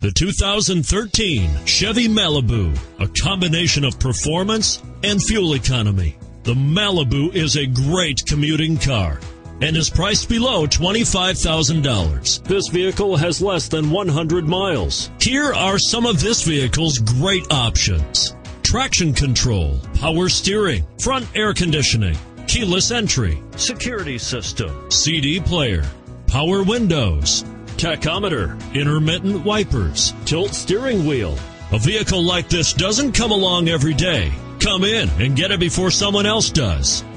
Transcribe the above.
The 2013 Chevy Malibu, a combination of performance and fuel economy. The Malibu is a great commuting car and is priced below $25,000. This vehicle has less than 100 miles. Here are some of this vehicle's great options: traction control, power steering, front air conditioning, keyless entry, security system, CD player, power windows, tachometer, intermittent wipers, tilt steering wheel. A vehicle like this doesn't come along every day. Come in and get it before someone else does.